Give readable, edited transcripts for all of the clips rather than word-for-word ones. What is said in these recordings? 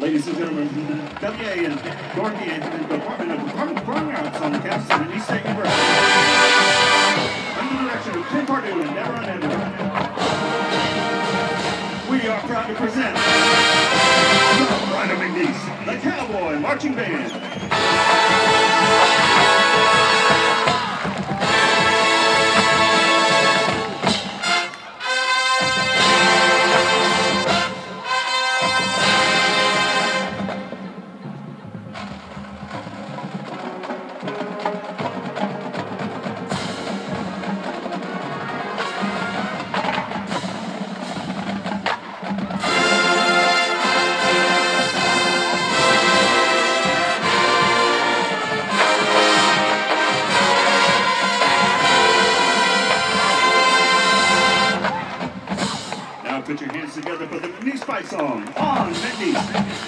Ladies and gentlemen, from the WA and Dorothy and the Department of Performing Arts on the campus of McNeese State University. Under the direction of Tim Pardue and Deborah Nedler, we are proud to present the Pride of McNeese, the Cowboy Marching Band. Put your hands together for the McNeese fight song on McNeese.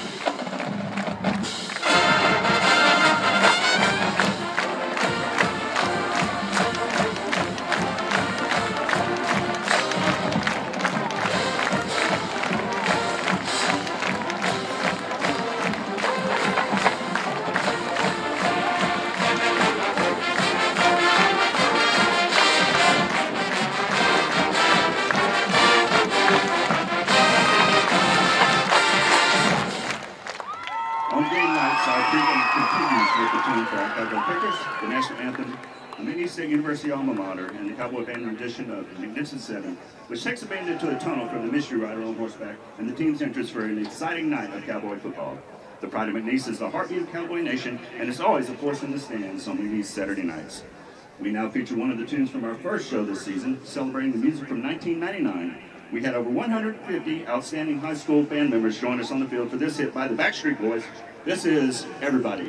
On game nights, our pregame continues with the tune for our Cowboy Pickers, the national anthem, the McNeese State University alma mater, and the Cowboy Band rendition of the Magnificent Seven, which takes the band into a tunnel from the mystery rider on horseback and the team's entrance for an exciting night of Cowboy football. The Pride of McNeese is the heartbeat of Cowboy Nation, and it's always a force in the stands on McNeese Saturday nights. We now feature one of the tunes from our first show this season, celebrating the music from 1999. We had over 150 outstanding high school band members join us on the field for this hit by the Backstreet Boys. This is Everybody.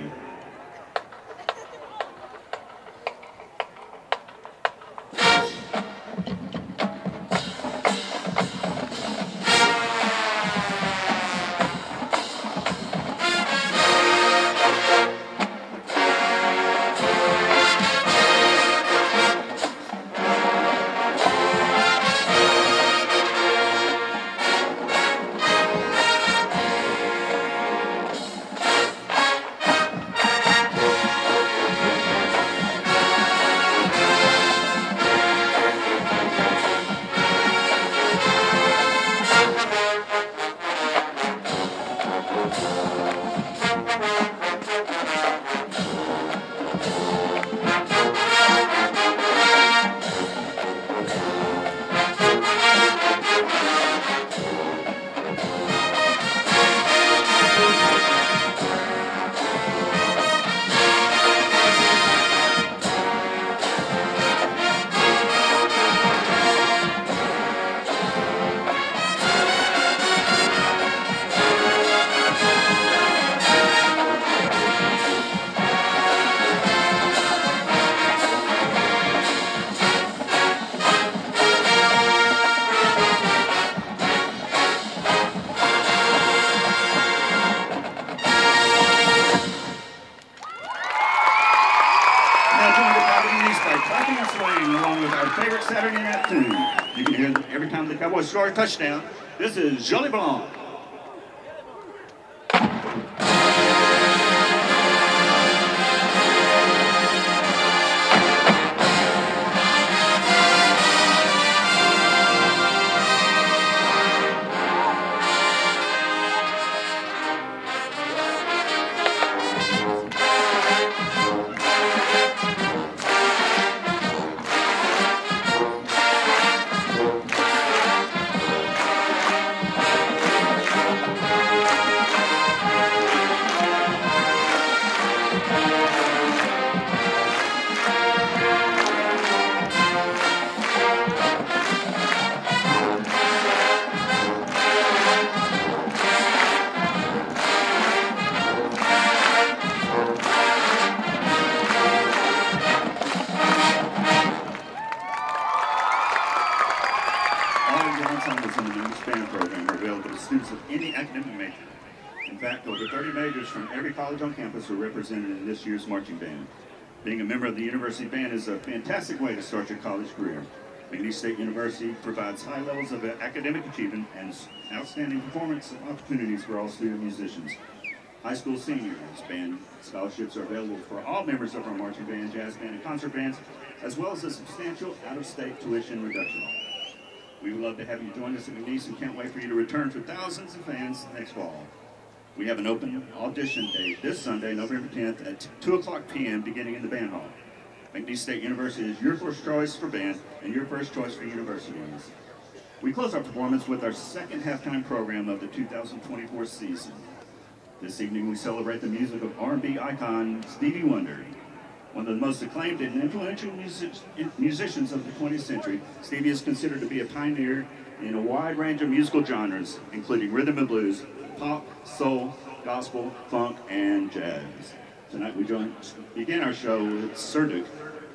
By clapping and swaying along with our favorite Saturday night tune. You can hear every time the Cowboys score a touchdown. This is Jolie Blanc. Ensembles in the McNeese Band program are available to students of any academic major. In fact, over 30 majors from every college on campus are represented in this year's marching band. Being a member of the university band is a fantastic way to start your college career. McNeese State University provides high levels of academic achievement and outstanding performance opportunities for all student musicians. High school seniors band scholarships are available for all members of our marching band, jazz band, and concert bands, as well as a substantial out-of-state tuition reduction. We would love to have you join us at McNeese and can't wait for you to return for thousands of fans next fall. We have an open audition date this Sunday, November 10th at 2:00 p.m. beginning in the band hall. McNeese State University is your first choice for band and your first choice for universities. We close our performance with our second halftime program of the 2024 season. This evening we celebrate the music of R&B icon Stevie Wonder. One of the most acclaimed and influential musicians of the 20th century, Stevie is considered to be a pioneer in a wide range of musical genres, including rhythm and blues, pop, soul, gospel, funk, and jazz. Tonight we begin our show with Sir Duke.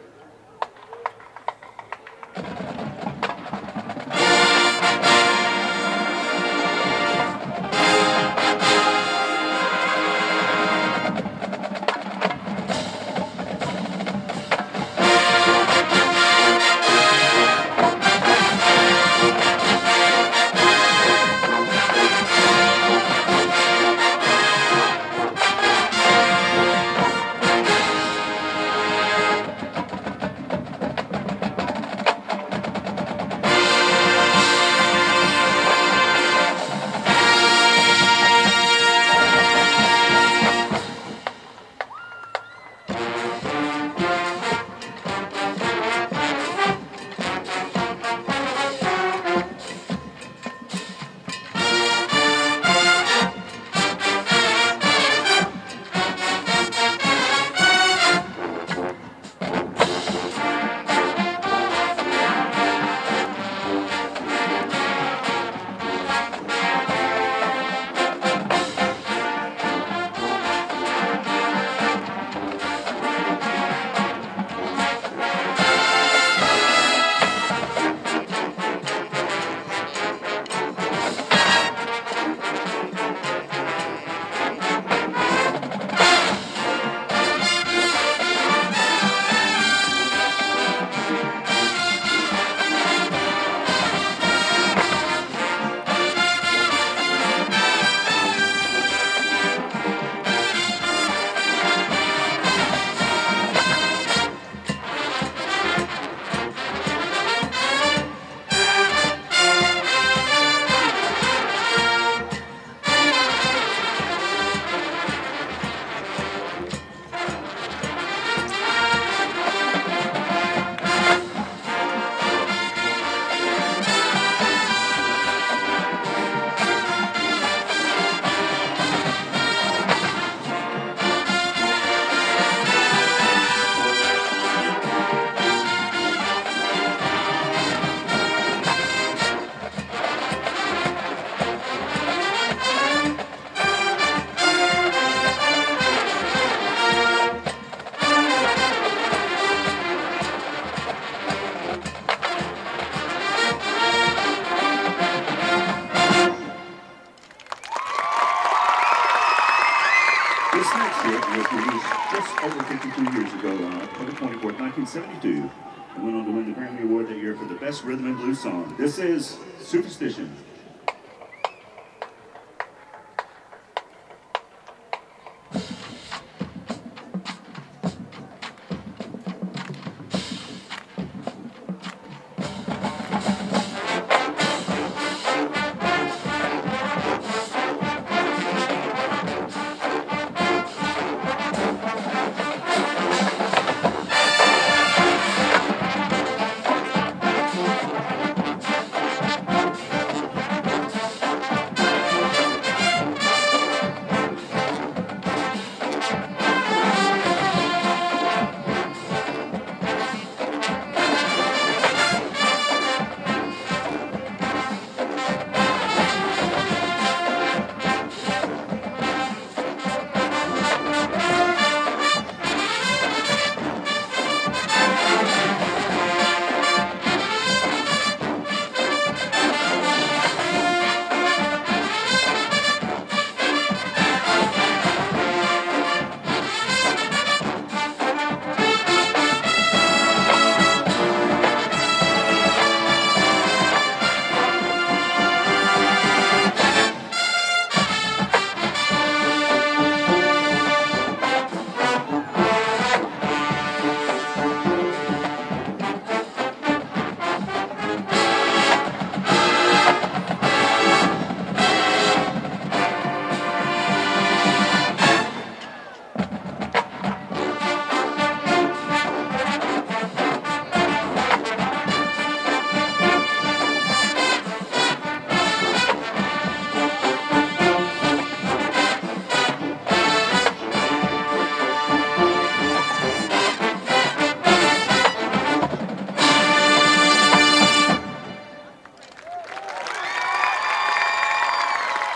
This next hit was released just over 52 years ago on October 24th, 1972, and went on to win the Grammy Award that year for the Best Rhythm and Blues Song. This is Superstition.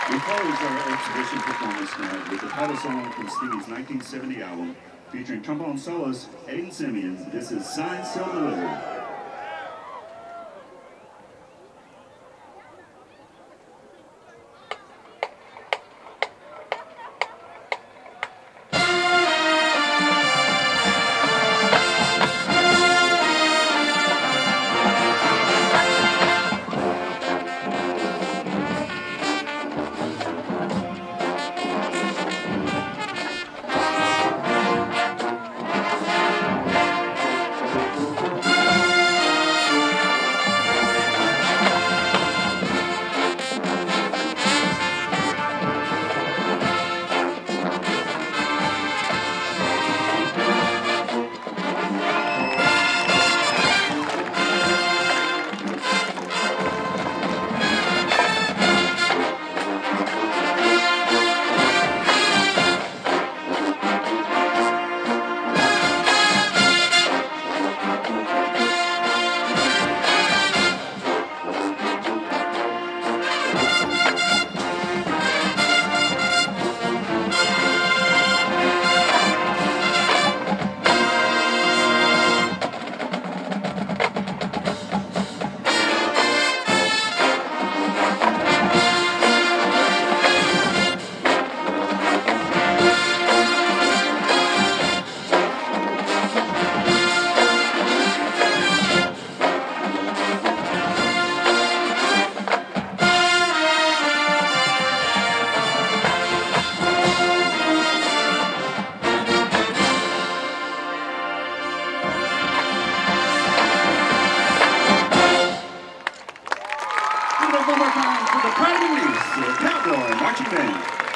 We close our exhibition performance tonight with the title song from Stevie's 1970 album, featuring trombone soloist Aiden Simeon. This is Signed, Sealed, Delivered. One more time for the McNeese Cowboy Marching Band.